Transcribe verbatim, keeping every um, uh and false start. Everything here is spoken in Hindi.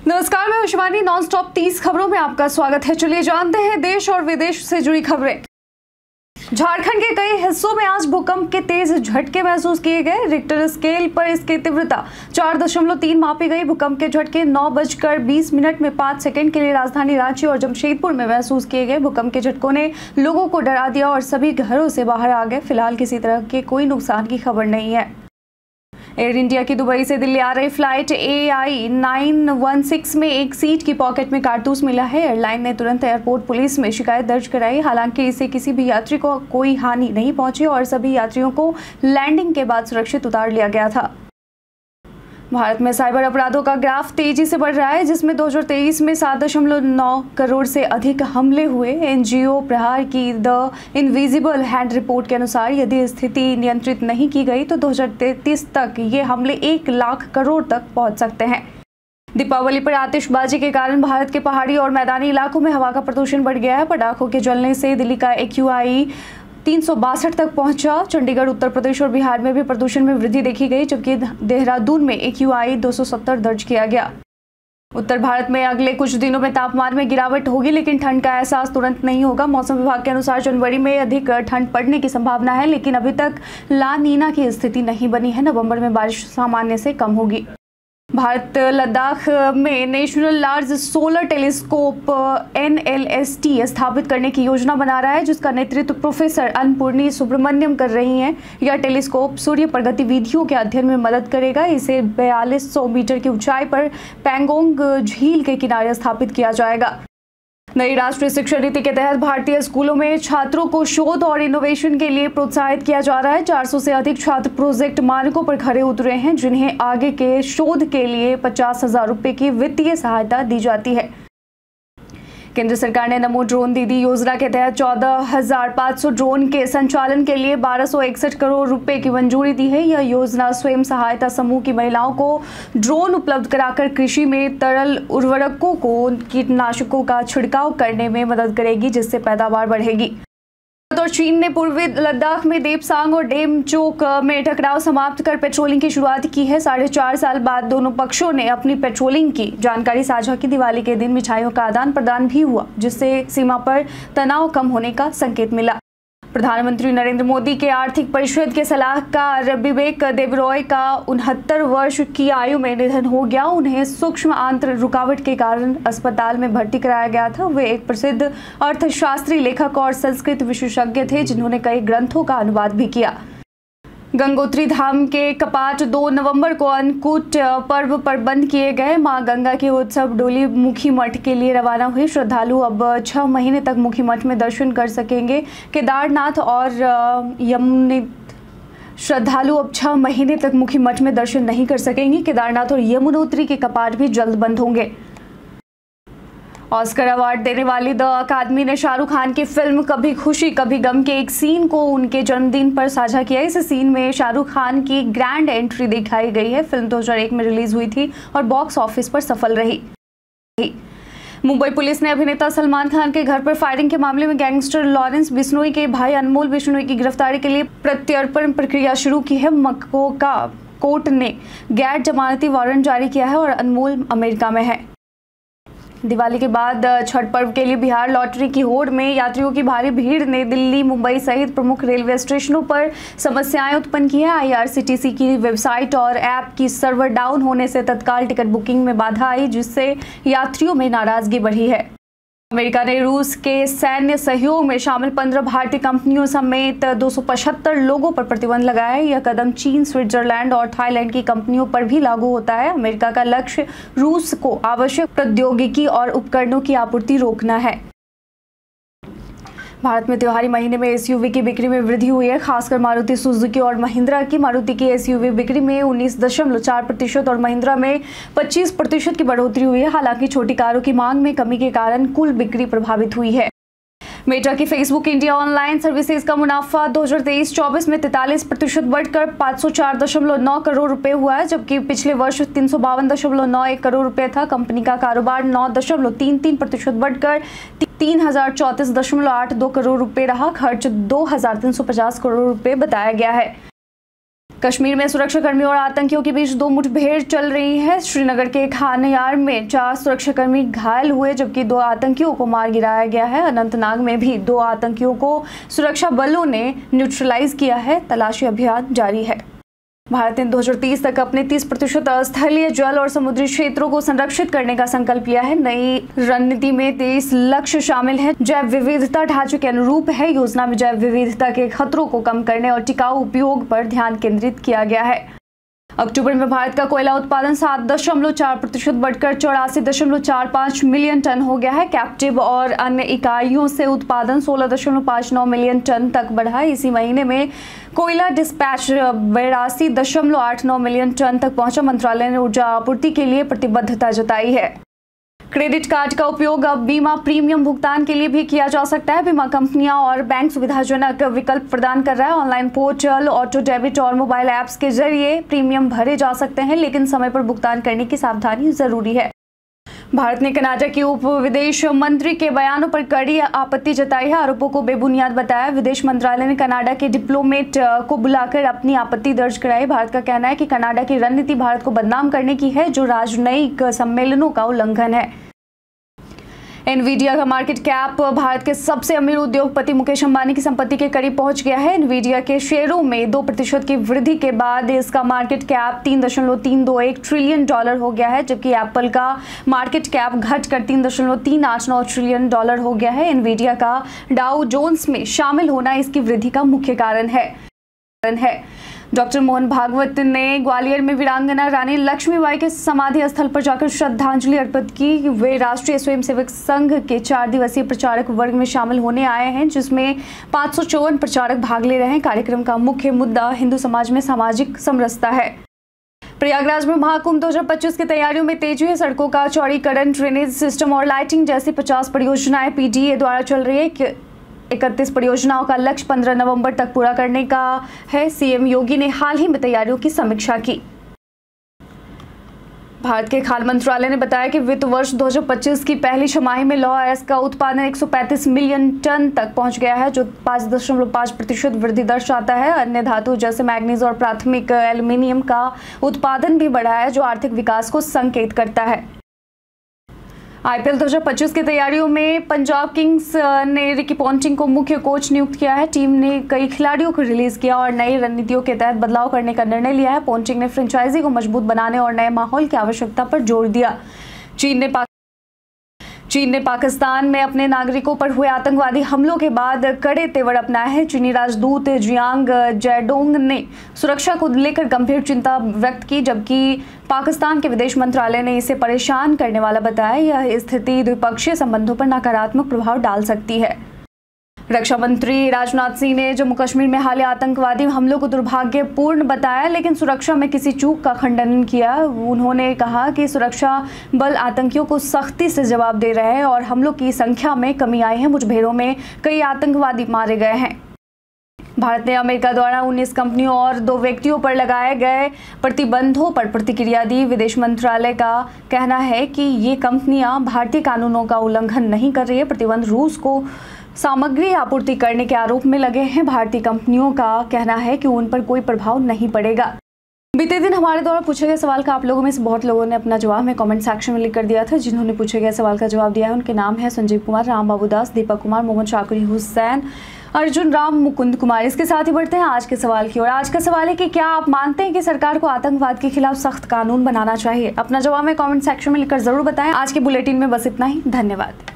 नमस्कार, मैं शिवानी। नॉन स्टॉप तीस खबरों में आपका स्वागत है। चलिए जानते हैं देश और विदेश से जुड़ी खबरें। झारखंड के कई हिस्सों में आज भूकंप के तेज झटके महसूस किए गए। रिक्टर स्केल पर इसकी तीव्रता चार दशमलव तीन मापी गई। भूकंप के झटके नौ बजकर बीस मिनट में पाँच सेकंड के लिए राजधानी रांची और जमशेदपुर में महसूस किए गए। भूकंप के झटकों ने लोगों को डरा दिया और सभी घरों से बाहर आ गए। फिलहाल किसी तरह के कोई नुकसान की खबर नहीं है। एयर इंडिया की दुबई से दिल्ली आ रही flight A I nine one six में एक सीट की पॉकेट में कारतूस मिला है। एयरलाइन ने तुरंत एयरपोर्ट पुलिस में शिकायत दर्ज कराई। हालांकि इससे किसी भी यात्री को कोई हानि नहीं पहुंची और सभी यात्रियों को लैंडिंग के बाद सुरक्षित उतार लिया गया था। भारत में साइबर अपराधों का ग्राफ तेजी से बढ़ रहा है, जिसमें दो हज़ार तेईस में सात दशमलव नौ करोड़ से अधिक हमले हुए। एनजीओ प्रहार की द इनविजिबल हैंड रिपोर्ट के अनुसार यदि स्थिति नियंत्रित नहीं की गई तो दो हज़ार तैंतीस तक ये हमले एक लाख करोड़ तक पहुंच सकते हैं। दीपावली पर आतिशबाजी के कारण भारत के पहाड़ी और मैदानी इलाकों में हवा का प्रदूषण बढ़ गया है। पटाखों के जलने से दिल्ली का एक्यूआई तीन सौ बासठ तक पहुंचा। चंडीगढ़, उत्तर प्रदेश और बिहार में भी प्रदूषण में वृद्धि देखी गई, जबकि देहरादून में एक्यूआई दो सौ सत्तर दर्ज किया गया। उत्तर भारत में अगले कुछ दिनों में तापमान में गिरावट होगी, लेकिन ठंड का एहसास तुरंत नहीं होगा। मौसम विभाग के अनुसार जनवरी में अधिक ठंड पड़ने की संभावना है, लेकिन अभी तक ला नीना की स्थिति नहीं बनी है। नवंबर में बारिश सामान्य से कम होगी। भारत लद्दाख में national large solar telescope N L S T स्थापित करने की योजना बना रहा है, जिसका नेतृत्व प्रोफेसर अन्नपूर्णी सुब्रमण्यम कर रही हैं। यह टेलीस्कोप सूर्य पर गतिविधियों के अध्ययन में मदद करेगा। इसे बयालीस सौ मीटर की ऊंचाई पर पैंगोंग झील के किनारे स्थापित किया जाएगा। नई राष्ट्रीय शिक्षा नीति के तहत भारतीय स्कूलों में छात्रों को शोध और इनोवेशन के लिए प्रोत्साहित किया जा रहा है। चार सौ से अधिक छात्र प्रोजेक्ट मानकों पर खरे उतरे हैं, जिन्हें आगे के शोध के लिए पचास हजार रुपए की वित्तीय सहायता दी जाती है। केंद्र सरकार ने नमो ड्रोन दीदी योजना के तहत चौदह हजार पाँच सौ ड्रोन के संचालन के लिए बारह सौ इकसठ करोड़ रुपए की मंजूरी दी है। यह योजना स्वयं सहायता समूह की महिलाओं को ड्रोन उपलब्ध कराकर कृषि में तरल उर्वरकों को कीटनाशकों का छिड़काव करने में मदद करेगी, जिससे पैदावार बढ़ेगी। और चीन ने पूर्वी लद्दाख में देपसांग और डेमचोक में टकराव समाप्त कर पेट्रोलिंग की शुरुआत की है। साढ़े चार साल बाद दोनों पक्षों ने अपनी पेट्रोलिंग की जानकारी साझा की। दिवाली के दिन मिठाइयों का आदान प्रदान भी हुआ, जिससे सीमा पर तनाव कम होने का संकेत मिला। प्रधानमंत्री नरेंद्र मोदी के आर्थिक परिषद के सलाहकार बिबेक देबरॉय का उनहत्तर वर्ष की आयु में निधन हो गया। उन्हें सूक्ष्म आंत्र रुकावट के कारण अस्पताल में भर्ती कराया गया था। वे एक प्रसिद्ध अर्थशास्त्री, लेखक और संस्कृत विशेषज्ञ थे, जिन्होंने कई ग्रंथों का अनुवाद भी किया। गंगोत्री धाम के कपाट दो नवंबर को अन्नकूट पर्व पर बंद किए गए। मां गंगा की उत्सव डोली मुखी मठ के लिए रवाना हुई। श्रद्धालु अब छह महीने तक मुखी मठ में दर्शन कर सकेंगे। केदारनाथ और यमुने श्रद्धालु अब छह महीने तक मुखी मठ में दर्शन नहीं कर सकेंगे। केदारनाथ और यमुनोत्री के कपाट भी जल्द बंद होंगे। ऑस्कर अवार्ड देने वाली द अकादमी ने शाहरुख खान की फिल्म कभी खुशी कभी गम के एक सीन को उनके जन्मदिन पर साझा किया। इस सीन में शाहरुख खान की ग्रैंड एंट्री दिखाई गई है। फिल्म दो हज़ार एक में रिलीज हुई थी और बॉक्स ऑफिस पर सफल रही। मुंबई पुलिस ने अभिनेता सलमान खान के घर पर फायरिंग के मामले में गैंगस्टर लॉरेंस बिश्नोई के भाई अनमोल बिश्नोई की गिरफ्तारी के लिए प्रत्यर्पण प्रक्रिया शुरू की है। मकोका कोर्ट ने गैर जमानती वारंट जारी किया है और अनमोल अमेरिका में है। दिवाली के बाद छठ पर्व के लिए बिहार लौटने की होड़ में यात्रियों की भारी भीड़ ने दिल्ली, मुंबई सहित प्रमुख रेलवे स्टेशनों पर समस्याएं उत्पन्न की है। आईआरसीटीसी की वेबसाइट और ऐप की सर्वर डाउन होने से तत्काल टिकट बुकिंग में बाधा आई, जिससे यात्रियों में नाराजगी बढ़ी है। अमेरिका ने रूस के सैन्य सहयोग में शामिल पंद्रह भारतीय कंपनियों समेत दो सौ पचहत्तर लोगों पर प्रतिबंध लगाया है। यह कदम चीन, स्विट्जरलैंड और थाईलैंड की कंपनियों पर भी लागू होता है। अमेरिका का लक्ष्य रूस को आवश्यक प्रौद्योगिकी और उपकरणों की आपूर्ति रोकना है। भारत में त्योहारी महीने में एसयूवी की बिक्री में वृद्धि हुई है, खासकर मारुति सुजुकी और महिंद्रा की। मारुति की एसयूवी बिक्री में उन्नीस दशमलव चार प्रतिशत और महिंद्रा में पच्चीस प्रतिशत की बढ़ोतरी हुई है। हालांकि छोटी कारों की मांग में कमी के कारण कुल बिक्री प्रभावित हुई है। मेटा की फेसबुक इंडिया ऑनलाइन सर्विसेज का मुनाफा दो हज़ार तेईस चौबीस में तैंतालीस प्रतिशत बढ़कर पाँच सौ चार दशमलव नौ करोड़ रुपए हुआ है, जबकि पिछले वर्ष तीन सौ बावन दशमलव नौ एक करोड़ रुपए था। कंपनी का कारोबार नौ दशमलव तीन तीन प्रतिशत बढ़कर तीन हजार चौंतीस दशमलव आठ दो करोड़ रुपए रहा। खर्च दो हजार तीन सौ पचास करोड़ रुपए बताया गया है। कश्मीर में सुरक्षाकर्मी और आतंकियों के बीच दो मुठभेड़ चल रही है। श्रीनगर के खानयार में चार सुरक्षाकर्मी घायल हुए जबकि दो आतंकियों को मार गिराया गया है। अनंतनाग में भी दो आतंकियों को सुरक्षा बलों ने न्यूट्रलाइज किया है। तलाशी अभियान जारी है। भारत ने दो हज़ार तीस तक अपने तीस प्रतिशत स्थलीय जल और समुद्री क्षेत्रों को संरक्षित करने का संकल्प लिया है। नई रणनीति में तेईस लक्ष्य शामिल हैं। जैव विविधता ढांचे के अनुरूप है। योजना में जैव विविधता के खतरों को कम करने और टिकाऊ उपयोग पर ध्यान केंद्रित किया गया है। अक्टूबर में भारत का कोयला उत्पादन सात दशमलव चार प्रतिशत बढ़कर चौरासी दशमलव चार पाँच मिलियन टन हो गया है। कैप्टिव और अन्य इकाइयों से उत्पादन सोलह दशमलव पाँच नौ मिलियन टन तक बढ़ा। इसी महीने में कोयला डिस्पैच बेरासी दशमलव आठ नौ मिलियन टन तक पहुंचा। मंत्रालय ने ऊर्जा आपूर्ति के लिए प्रतिबद्धता जताई है। क्रेडिट कार्ड का उपयोग अब बीमा प्रीमियम भुगतान के लिए भी किया जा सकता है। बीमा कंपनियां और बैंक सुविधाजनक विकल्प प्रदान कर रहा है। ऑनलाइन पोर्टल, ऑटो डेबिट और मोबाइल ऐप्स के जरिए प्रीमियम भरे जा सकते हैं, लेकिन समय पर भुगतान करने की सावधानी जरूरी है। भारत ने कनाडा के उप विदेश मंत्री के बयानों पर कड़ी आपत्ति जताई है। आरोपों को बेबुनियाद बताया। विदेश मंत्रालय ने कनाडा के डिप्लोमेट को बुलाकर अपनी आपत्ति दर्ज कराई। भारत का कहना है कि कनाडा की रणनीति भारत को बदनाम करने की है, जो राजनयिक सम्मेलनों का उल्लंघन है। एनवीडिया का मार्केट कैप भारत के सबसे अमीर उद्योगपति मुकेश अंबानी की संपत्ति के करीब पहुंच गया है। एनवीडिया के शेयरों में दो प्रतिशत की वृद्धि के बाद इसका मार्केट कैप तीन दशमलव तीन दो एक ट्रिलियन डॉलर हो गया है, जबकि एप्पल का मार्केट कैप घटकर तीन दशमलव तीन आठ नौ ट्रिलियन डॉलर हो गया है। एनवीडिया का डाउ जोन्स में शामिल होना इसकी वृद्धि का मुख्य कारण है है डॉक्टर मोहन भागवत ने ग्वालियर में वीरांगना रानी लक्ष्मीबाई के समाधि स्थल पर जाकर श्रद्धांजलि अर्पित की। वे राष्ट्रीय स्वयंसेवक संघ के चार दिवसीय प्रचारक वर्ग में शामिल होने आए हैं, जिसमें पाँच सौ चौवन प्रचारक भाग ले रहे हैं। कार्यक्रम का मुख्य मुद्दा हिंदू समाज में सामाजिक समरसता है। प्रयागराज में महाकुंभ दो हज़ार पच्चीस की तैयारियों में तेजी है। सड़कों का चौड़ीकरण, ड्रेनेज सिस्टम और लाइटिंग जैसी पचास परियोजनाएं पीडीए द्वारा चल रही है। इकतीस परियोजनाओं का लक्ष्य पंद्रह नवंबर तक पूरा करने का है। सीएम योगी ने हाल ही में तैयारियों की समीक्षा की। भारत के खाद्य मंत्रालय ने बताया कि वित्त वर्ष दो हज़ार पच्चीस की पहली छमाही में लौह अयस्क का उत्पादन एक सौ पैंतीस मिलियन टन तक पहुंच गया है, जो पाँच दशमलव पाँच प्रतिशत वृद्धि दर्शाता है। अन्य धातु जैसे मैग्नीज और प्राथमिक एल्यूमिनियम का उत्पादन भी बढ़ा है, जो आर्थिक विकास को संकेत करता है। आईपीएल दो हज़ार पच्चीस की तैयारियों में पंजाब किंग्स ने रिकी पॉन्टिंग को मुख्य कोच नियुक्त किया है। टीम ने कई खिलाड़ियों को रिलीज किया और नई रणनीतियों के तहत बदलाव करने का निर्णय लिया है। पॉन्टिंग ने फ्रेंचाइजी को मजबूत बनाने और नए माहौल की आवश्यकता पर जोर दिया। चीन ने चीन ने पाकिस्तान में अपने नागरिकों पर हुए आतंकवादी हमलों के बाद कड़े तेवर अपनाए हैं। चीनी राजदूत जियांग जैडोंग ने सुरक्षा को लेकर गंभीर चिंता व्यक्त की, जबकि पाकिस्तान के विदेश मंत्रालय ने इसे परेशान करने वाला बताया। यह स्थिति द्विपक्षीय संबंधों पर नकारात्मक प्रभाव डाल सकती है। रक्षा मंत्री राजनाथ सिंह ने जम्मू कश्मीर में हालिया आतंकवादी हमलों को दुर्भाग्यपूर्ण बताया, लेकिन सुरक्षा में किसी चूक का खंडन किया। उन्होंने कहा कि सुरक्षा बल आतंकियों को सख्ती से जवाब दे रहे हैं और हमलों की संख्या में कमी आई है। मुठभेड़ों में कई आतंकवादी मारे गए हैं। भारत ने अमेरिका द्वारा उन्नीस कंपनियों और दो व्यक्तियों पर लगाए गए प्रतिबंधों पर प्रतिक्रिया दी। विदेश मंत्रालय का कहना है कि ये कंपनियां भारतीय कानूनों का उल्लंघन नहीं कर रही है। प्रतिबंध रूस को सामग्री आपूर्ति करने के आरोप में लगे हैं। भारतीय कंपनियों का कहना है कि उन पर कोई प्रभाव नहीं पड़ेगा। बीते दिन हमारे द्वारा पूछे गए सवाल का आप लोगों में से बहुत लोगों ने अपना जवाब में कमेंट सेक्शन में लिख कर दिया था। जिन्होंने पूछे गए सवाल का जवाब दिया है उनके नाम है संजीव कुमार, राम बाबू दास, दीपक कुमार, मोहम्मद शाकिर हुसैन, अर्जुन राम, मुकुंद कुमार। इसके साथ ही बढ़ते हैं आज के सवाल की ओर। आज का सवाल है कि क्या आप मानते हैं कि सरकार को आतंकवाद के खिलाफ सख्त कानून बनाना चाहिए? अपना जवाब में कमेंट सेक्शन में लिखकर जरूर बताएं। आज के बुलेटिन में बस इतना ही। धन्यवाद।